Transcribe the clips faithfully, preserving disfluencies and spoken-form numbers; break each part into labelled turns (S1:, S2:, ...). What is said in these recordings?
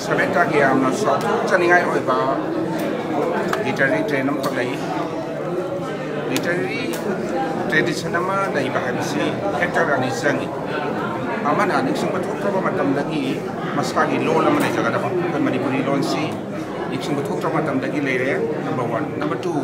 S1: Sahitya ki amna shop chaningai oiba literary train am kholai literary tradition ama laiba habisi hector ani sangi amana nixing bathok thaba matam lagi masagi loan ama lai jaga da ba Manipuri loan si nixing bathok thaba matam lagi leire number one number two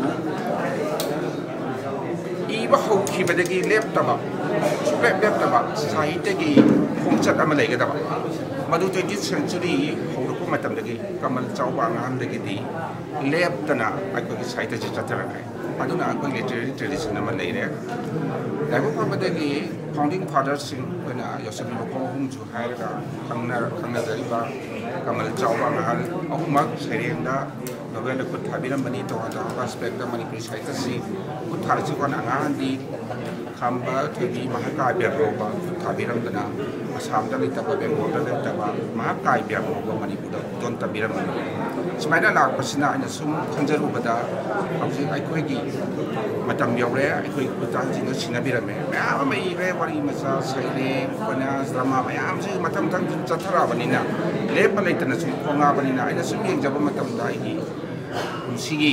S1: iba hokhi badagi lep taba super lep taba Sahitya ki khongchat ama lai ga da madu twentieth century hawrako matam dagi kamal chawba ngam dagi di lep tana akoi Sahitya ji chatara aduna akoi literary tradition ama leire laiba phabadagi founding fathers sing kana yosabi ko hum ju haira khangna khangna dariba kamal chawba ngam ahuma serengda novel ko thabiram bani to ada aspect da Manipuri Sahitya si uthar ji kon angan di khamba thedi mahaka byaroba thabiram dana asam da lita ba bengal da lita ba mahaka byaroba Manipur don tabiram sumaina lak pasina ina sum khanjaru bada abji ai koi gi matam yaure ai koi utan ji no sinabirame ma mai re wari masa saile kona drama mayam ji matam tang chathara banina lepa leitana sum konga banina ina sum yeng jaba matam dai gi sigi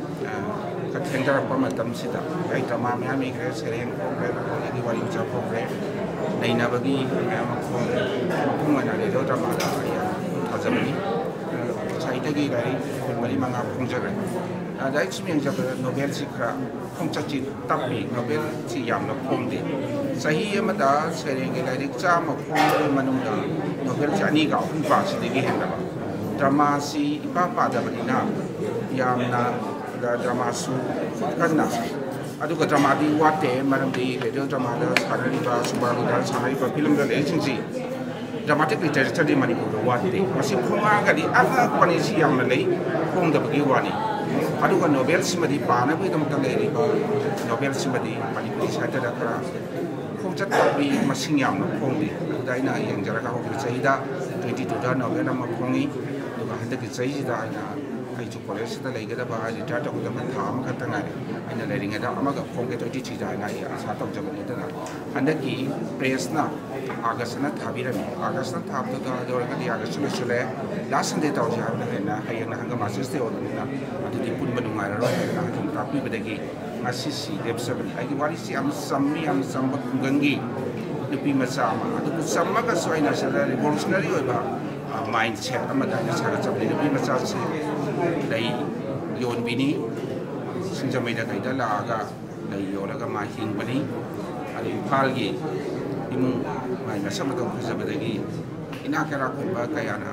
S1: Tengah apa macam sida, baik drama macam ini kira sering program, jadi wali macam program, lain apa lagi macam macam mana ni tu drama ada ya, macam ni, Sahitya lagi dari beri manga pengjar, ada itu yang jadi Nobel sih kira pengjar tapi Nobel sih yang nak pengdi, Sahitya mada sering dari cam pengjar manungga Nobel sih ani kau pun pas sedikit hendak, drama sih ipa pada berdina, yang na drama su kan na aduga drama di wate maram di radio drama da sanari ba subaru da sanari ba film da agency dramatic literature di Manipur wate masih khonga ga di aga pani si yang lei khong da bagi wani aduga Nobel simadi pa na bi dam ta lei ba Nobel simadi Manipur Sahitya da kara khong chat bi masing yang na khong di dai na yang jara ka ho bi chai da twenty-two da Nobel na ma khongi aduga handa ki chai da ina ai chu college da lei ga da ba ai ta ta ko da man tham ka ta ngai aina learning da ama ga khong ke twenty three da ngai asa ta jab ni da na anda ki press na august na thabira ni august na thab da da ga di august na chule last sunday ta ja na na ai na hanga masters te on na adu di pun banu ngai ro na thum ta pi ba da gi ngasi si dep seven ai wari si am sammi am sambak gangi nupi macha ma adu samma ga soina sa revolutionary oi ba mindset ama da na sa ga chab ni nupi macha si dai yon bini sinjamai da kai da la ga dai yola ga ma hing bani ali Imphal gi imung mai na sama dong khasa badagi ina kara ko ba kaya na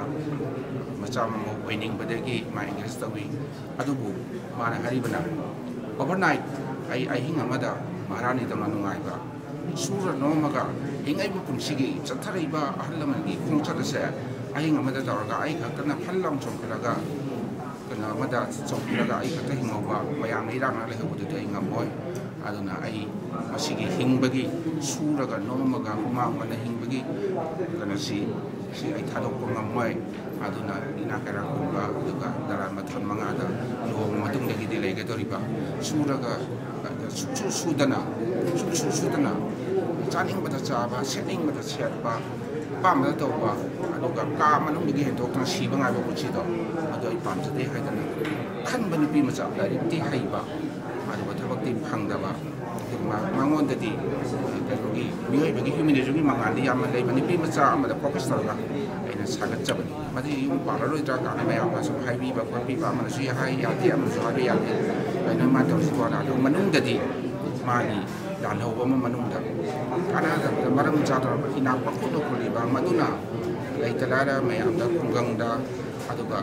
S1: macam mo winning badagi mai ngas tawi adubu mana hari bana overnight ai ai hinga mada maharani da manungai ba sura no maga ingai bu kumsigi chathari ba ahlaman gi khongcha da se ai hinga mada da ga ai ka kana phallam chom kala kana mada chokiraga ai kata hingoba mayam irang na lehu du dai ngamoi aduna ai masigi hingbagi suraga nomaga kuma mana hingbagi kana si si ai thadok ko ngamoi aduna ina kara kumba aduga daran mathon manga da lo matung dagi di lege toriba suraga su sudana su sudana chaning bata chaba setting bata setba pam da to ba aduga ka manung digi hen tok na si ba ngai ba puchi do ado ai pam jade hai dana khan ba nupi macha da ri ti hai ba adu thabak ti phang da ba ma mangon da di da gi mioi ba gi humanity gi mangan di am lai ba nupi macha am da focus tar ga aina sagat chabani madi yum pa la roi ta ka na ma ya ma so hai bi ba ko pi ba ma su ya hai ya ti am so hai ya ti aina ma to so da do manung da di ma ni dan ho ba ma manung da kana da maram cha da ina pa ko do ko li ba maduna lai ta la da ma ya da kungang da aduga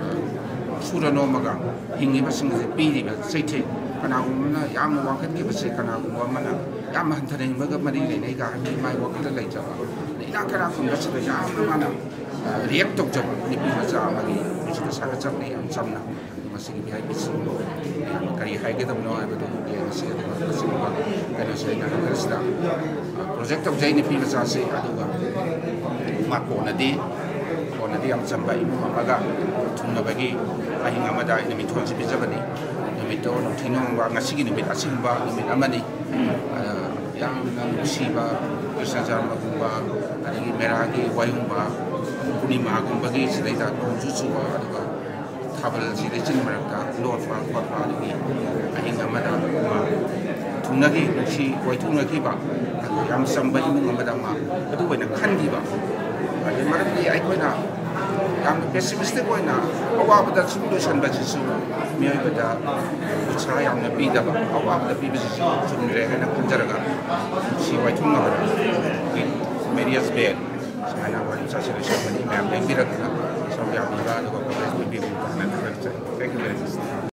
S1: sura no maga hingi ba sing se pi ri ba sai the kana umna yam wa khat ki ba se kana umma mana yam han thane ba ga mari le nei ga ni mai wa ka lai cha ba ni na kana khum da se yam na mana riak tok jab ni pi ma cha ma ni su sa ka chap ni am cham na ma se bi hai bi su kari hai ge da no ai ba do ge se da ma se ba kana se na ka sta project of jai ni pi ma cha se aduga ma ko na di Nanti yang sampai ibu mamaga tunggu bagi ahinga mada ini mithon si bijabani nimito tinong wa ngasigi nimit asimba nimit amani yang nang siba Krishna Jarma gumba adagi meragi wayumba ꯄꯨꯔꯅꯤꯃꯥꯒꯨꯝꯕꯒꯤ ꯁꯤꯗꯩꯗ ꯅꯣꯡꯁꯨ ꯆꯨꯕ ꯑꯗꯨꯒ ꯊꯥꯕꯜꯁꯤ ꯂꯩꯆꯤꯟ ꯃꯔꯛꯇ ꯂꯣꯠꯄ ꯈꯣꯠꯄ ꯑꯗꯒꯤ ꯑꯍꯤꯡ ꯑꯃꯗ ꯊꯨꯡꯅꯈꯤ ꯅꯨꯡꯁꯤ ꯋꯥꯏꯊꯨꯡꯅꯈꯤꯕ ꯑꯗꯨ ꯌꯥꯝ ꯆꯝꯕ ꯏꯃꯨꯡ ꯑꯃꯗ ꯃꯥ ꯑꯗꯨ ꯑꯣꯏꯅ ꯈꯟꯈꯤꯕ ꯑꯗꯩ ꯃꯔꯝꯗꯤ ꯑꯩꯈꯣꯏꯅ ꯌꯥꯝꯅ ꯄꯦꯁꯤꯃꯤꯁꯇꯤꯛ ꯑꯣꯏꯅ ꯑꯋꯥꯕꯗ ꯁꯨꯝ ꯂꯣꯏꯁꯤꯟꯕꯁꯤꯁꯨ ꯃꯤꯑꯣꯏꯕꯗ ꯎꯠꯁꯥꯍ ꯌꯥꯝꯅ ꯄꯤꯗꯕ ꯑꯋꯥꯕꯗ ꯄꯤꯕꯁꯤꯁꯨ ꯆꯨꯝꯗ꯭ꯔꯦ ꯍꯥꯏꯅ ꯈꯟꯖꯔꯒ ꯅꯨꯡꯁꯤ ꯋꯥꯏꯊꯨꯡꯅꯕꯗ ꯑꯩꯈꯣꯏ ꯃꯦꯔꯤꯌꯁ ꯕꯦꯜ ꯁꯨꯃꯥꯏꯅ ꯋꯥꯔꯤ ꯆꯥꯁꯤ ꯂꯣꯏꯁꯤꯟꯕꯅꯤ ꯃꯌꯥꯝ ꯌꯦꯡꯕꯤꯔꯛꯇꯨꯅ ꯁꯔꯨꯛ ꯌꯥꯕꯤꯕ ꯑꯗꯨꯒ ꯀꯣꯂꯦꯖ ꯄꯤꯕꯤꯕ ꯍꯥꯏꯅ ꯊꯥꯒꯠꯆꯔꯤ ꯊꯦꯡꯛ ꯌꯨ ꯚꯦꯔꯤ ꯃꯆ